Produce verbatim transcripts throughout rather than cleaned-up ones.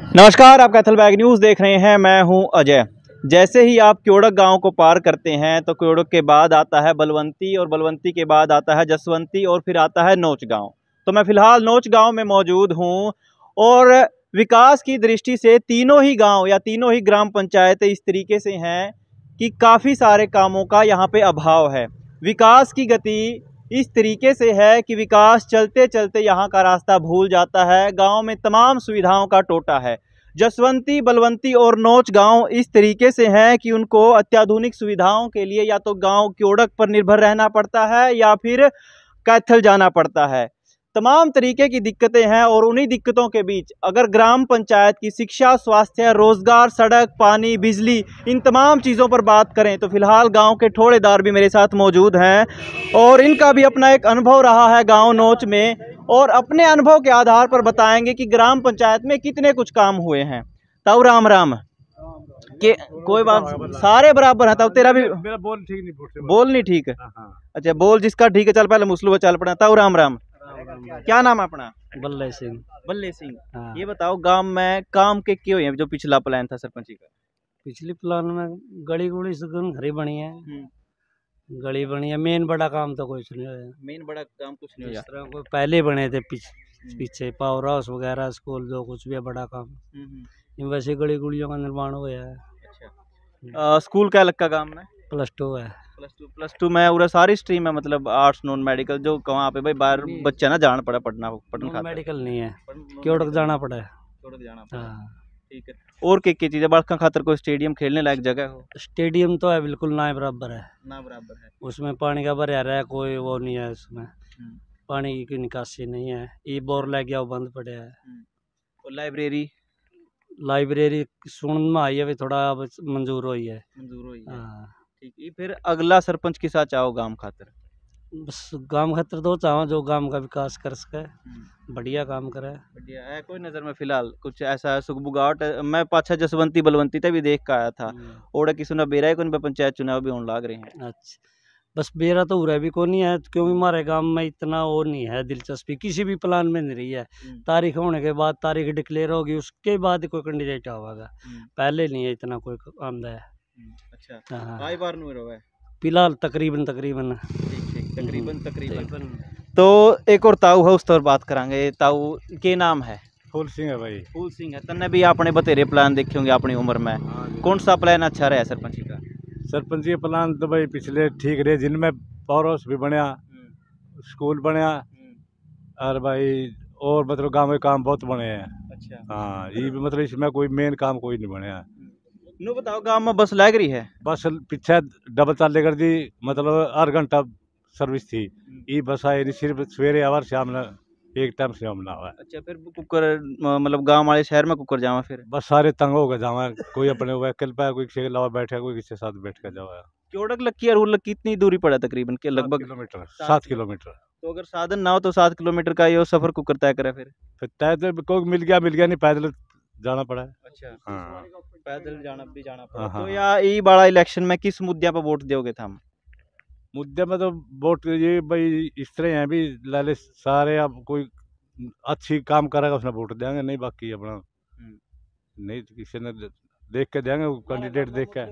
नमस्कार, आप Kaithal bag news देख रहे हैं। मैं हूं अजय। जैसे ही आप क्योड़क गांव को पार करते हैं तो क्योड़क के बाद आता है बलवंती और बलवंती के बाद आता है जसवंती और फिर आता है नोच गांव। तो मैं फ़िलहाल नोच गांव में मौजूद हूं और विकास की दृष्टि से तीनों ही गांव या तीनों ही ग्राम पंचायतें इस तरीके से हैं कि काफ़ी सारे कामों का यहाँ पे अभाव है। विकास की गति इस तरीके से है कि विकास चलते चलते यहाँ का रास्ता भूल जाता है। गांव में तमाम सुविधाओं का टोटा है। जसवंती, बलवंती और नोच गांव इस तरीके से हैं कि उनको अत्याधुनिक सुविधाओं के लिए या तो गांव क्योड़क पर निर्भर रहना पड़ता है या फिर कैथल जाना पड़ता है। तमाम तरीके की दिक्कतें हैं और उन्हीं दिक्कतों के बीच अगर ग्राम पंचायत की शिक्षा, स्वास्थ्य, रोजगार, सड़क, पानी, बिजली, इन तमाम चीज़ों पर बात करें तो फिलहाल गांव के ठोड़ेदार भी मेरे साथ मौजूद हैं और इनका भी अपना एक अनुभव रहा है गांव नोच में और अपने अनुभव के आधार पर बताएंगे कि ग्राम पंचायत में कितने कुछ काम हुए हैं। ताऊ राम राम के कोई बात, सारे बराबर है। ताऊ तेरा भी मेरा बोल ठीक नहीं, बोल नहीं ठीक है। अच्छा, बोल जिसका ठीक है चल पहले मुसलू चल पड़ा। ताऊ राम राम, क्या नाम है अपना? बल्ले सिंह। बल्ले सिंह। हाँ। ये बताओ गांव में काम के क्यों है जो पिछला प्लान था सरपंची का? पिछली प्लान में गली गुड़ी सुगन घरी बनी है, गली बनी है। मेन बड़ा काम तो कुछ नहीं है। मेन बड़ा काम कुछ नहीं जिस हुआ। तरह कोई पहले बने थे पीछ, पीछे पावर हाउस वगैरह, स्कूल, जो कुछ भी है बड़ा काम, इन वैसे गली गुड़ियों का निर्माण हुआ है। अच्छा, आ, स्कूल क्या लगता गांव में? प्लस टू है। प्लस टू प्लस टू में पूरा सारी स्ट्रीम है, मतलब आर्ट्स नॉन मेडिकल जो वहाँ पे भाई बाहर बच्चा ना जाना पड़ा पढ़ना पढ़ना खाता मेडिकल नहीं है, क्योड़क जाना पड़ा है। क्योड़क जाना पड़ा। हाँ ठीक है। और क्या क्या चीज़ें बालका खातर कोई स्टेडियम खेलने लायक जगह हो? स्टेडियम तो है बिल्कुल ना बराबर है, ना बराबर है। उसमें पानी का भरा रहा है, कोई वो नहीं है उसमें, पानी की निकासी नहीं है। ये बोर लग गया वो बंद पड़े है। और लाइब्रेरी लाइब्रेरी सुन में आई है, थोड़ा मंजूर हुई है। मंजूर हुई है। हाँ ठीक है। फिर अगला सरपंच के साथ चाहो गांव खातर? बस गांव खातर दो चाहो जो गांव का विकास कर सके, बढ़िया काम करे। बढ़िया है। कोई नज़र में फिलहाल कुछ ऐसा है सुखबुगावट? मैं पाछा जसवंती बलवंती तक भी देख का आया था। ओड़ा किसी ने बेरा को पंचायत चुनाव भी होने लाग रहे हैं। अच्छा, बस बेरा तो उरा भी को नहीं है क्योंकि हमारे गांव में इतना और नहीं है दिलचस्पी, किसी भी प्लान में नहीं रही है। तारीख होने के बाद, तारीख डिक्लेयर होगी उसके बाद कोई कैंडिडेट आवेगा, पहले नहीं है इतना कोई आमदा है। अच्छा, आई बार नहीं रहा है फिलहाल तकरीबन तकरीबन ठीक ठीक तकरीबन तकरीबन। तो एक और ताऊ है, उस पर बात करांगे। ताऊ के नाम है? फूल सिंह है भाई। फूल सिंह है। तन्ने भी आपने बतेरे प्लान देखे होंगे अपनी उम्र में, कौन सा प्लान अच्छा रहा सरपंची का? सरपंची प्लान तो भाई पिछले ठीक रहे, जिनमें पावर हाउस भी बनया, स्कूल बनया और भाई और मतलब गाँव में काम बहुत बने हैं। अच्छा। हाँ, ये भी मतलब इसमें कोई मेन काम कोई नहीं बनया। नो बताओ, गांव में बस लग रही है? बस पीछे डबल चाले कर दी, मतलब हर घंटा सर्विस थी। ये बस आई सिर्फ सवेरे आवर शाम एक टाइम से हमला हुआ। अच्छा, फिर कुकर मतलब गांव वाले शहर में कुकर जावा? फिर बस सारे तंग हो गए जावा, कोई अपने व्हीकल पे, कोई किसी के अलावा बैठा, कोई किसी के साथ बैठ कर जावा। क्योड़क लक्की और लक्की कितनी दूरी पड़ा तकरीबन के? लगभग किलोमीटर सात किलोमीटर। तो अगर साधन ना हो तो सात किलोमीटर का ये सफर कुकर तय करे? फिर फिर तय तो कोई मिल गया मिल गया नहीं, पैदल जाना पड़ा है। अच्छा। हाँ, पैदल जाना भी जाना पड़ा। हाँ, तो हाँ। या ये बड़ा इलेक्शन में किस मुद्दे पर वोट दोगे था? मुद्दे में तो वोट ये भाई इस तरह हैं भी लाले सारे, अब कोई अच्छी काम करेगा उसने वोट देंगे, नहीं बाकी अपना नहीं तो किसी ने देख के देंगे, कैंडिडेट देख के।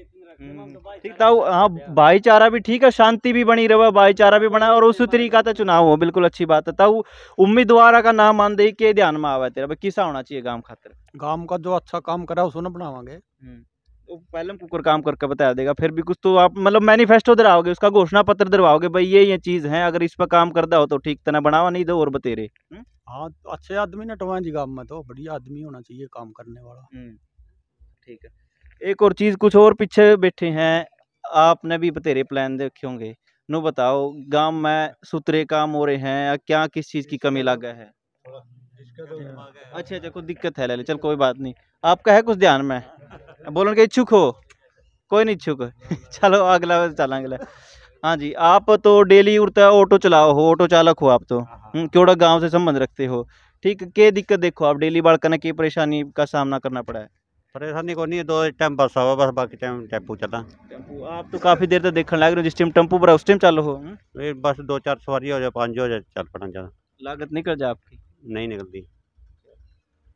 ठीक था। हाँ, भाईचारा भी ठीक है, शांति भी बनी रहे, भाईचारा भी बना और उसी तरीका का चुनाव हो, बिल्कुल अच्छी बात है। ताऊ उम्मीदवार का नाम मान दे के ध्यान में आवा तेरा किसा होना चाहिए गांव खातिर? गांव का जो अच्छा काम करा उसको बनावांगे। तो पहले कुकर काम करके बता देगा, फिर भी कुछ तो आप मतलब मैनिफेस्टो दराओगे, उसका घोषणा पत्र दरवाओगे भाई ये ये चीज है, अगर इस पर काम करता हो तो ठीक तरह बनावा, नहीं दो और बतेरे। हाँ, अच्छे आदमी नटवाए जी गांव में, तो बढ़िया आदमी होना चाहिए काम करने वाला। ठीक है। एक और चीज, कुछ और पीछे बैठे हैं, आपने भी बतेरे प्लान देखे होंगे, नो बताओ गांव में सुतरे काम हो रहे हैं, क्या किस चीज की कमी लगा है? अच्छा अच्छा, कोई दिक्कत है ले चल, कोई बात नहीं। आपका है कुछ ध्यान में बोलने के इच्छुक हो? कोई नहीं इच्छुक चलो अगला चलेंगे। हाँ जी, आप तो डेली उड़ता ऑटो चलाओ हो, ऑटो चालक हो आप तो, क्योड़ा गांव से संबंध रखते हो, ठीक? क्या दिक्कत देखो आप डेली बालकन की परेशानी का सामना करना पड़ा है? परेशानी को नहीं है, दो टाइम बस आवा बस, बाकी टाइम टेम्पू चला। टेम्पू आप तो काफी देर तक देखने लग रहे हो, जिस टाइम टेम्पू पर उस टाइम चालू हो? बस दो चार सवारी हो जाए, पाँच हो जाए, चल पड़ा ज़्यादा लागत निकल जाए आपकी? नहीं निकलती।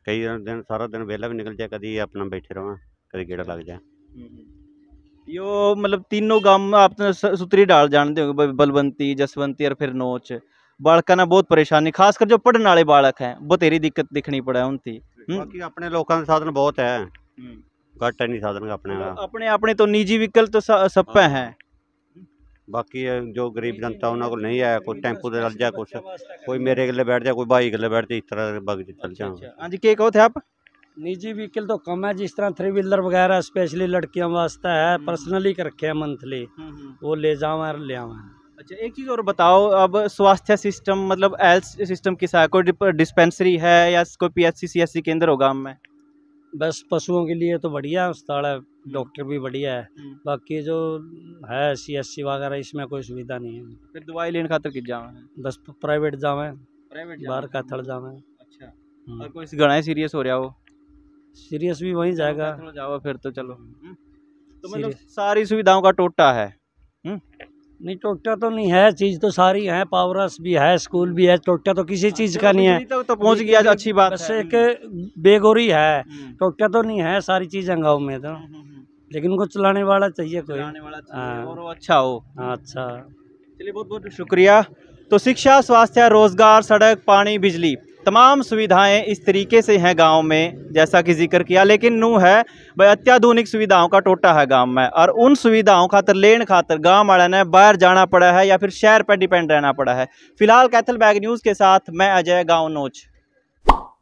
कई दिन सारा दिन वेला भी निकल जाए, कभी अपना बैठे रहो, कभी गेड़ा लग जाए। यो मतलब तीनों गांव में आप तो स- सुतरी डाल जानते हो, ब- बलवंती, जसवंती और फिर नोच। बालका ना बहुत परेशानी, खासकर जो पढ़ने वाले बालक हैं बतेरी दिक्कत दिखनी पड़ा है उनकी। हम्म। बाकी अपने लोगों के साधन बहुत है, घट है नहीं साधन का अपने का। मतलब अपने अपने तो निजी व्हीकल तो स- सब पे हैं। बाकी ये जो गरीब जनता उन्होंने को नहीं है, कोई टेंपू से चल जाए, कुछ कोई मेरे गले बैठ जाए, कोई भाई गले बैठ जाए, इस तरह बग चल जाए। हाँ जी, क्या कहो थे आप? निजी व्हीकल तो कम है, जिस तरह थ्री व्हीलर वगैरह स्पेशली लड़कियों वास्ते है, पर्सनली कर रखे हैं मंथली, वो ले जाओ और ले आवा। अच्छा, एक चीज़ और बताओ, अब स्वास्थ्य सिस्टम मतलब हेल्थ सिस्टम किसा है? कोई डिस्पेंसरी है या कोई पीएचसी सीएससी केंद्र होगा गाँव में? बस पशुओं के लिए तो बढ़िया अस्पताल है, डॉक्टर भी बढ़िया है। बाकी जो है सी एस सी वगैरह इसमें कोई सुविधा नहीं है। फिर दवाई लेने खातर किस जाओ है? बस प्राइवेट जावे, प्राइवेट बाहर का थड़ जावे। अच्छा, और कोई गणा सीरियस हो रहा हो? सीरियस भी वहीं जाएगा। चलो जाओ फिर तो चलो। हम्म। तो मतलब Serious- सारी सुविधाओं का टोटा है। हम्म। नहीं टोटा तो नहीं है, चीज तो सारी है, पावरस भी है, स्कूल भी है, टोटा तो किसी चीज का नहीं है। बिजली तक तो पहुंच गया, अच्छी बात बस है। एक बेगोरी है, हम्म। टोटा तो नहीं है, सारी चीजें गाँव में तो, हम्म, हम्म, लेकिन उनको चलाने वाला चाहिए कोई। चलाने वाला चाहिए हाँ। और वो अच्छा हो। हाँ, अच्छा। चलिए, बहुत बहुत शुक्रिया। तो शिक्षा, स्वास्थ्य, रोजगार, सड़क, पानी, बिजली, तमाम सुविधाएं इस तरीके से हैं गांव में, जैसा कि जिक्र किया। लेकिन नू है भाई अत्याधुनिक सुविधाओं का टोटा है गांव में, और उन सुविधाओं खातर लेन खातर गांव वाले ने बाहर जाना पड़ा है या फिर शहर पर डिपेंड रहना पड़ा है। फिलहाल कैथल बैग न्यूज़ के साथ मैं अजय, गाँव नोच।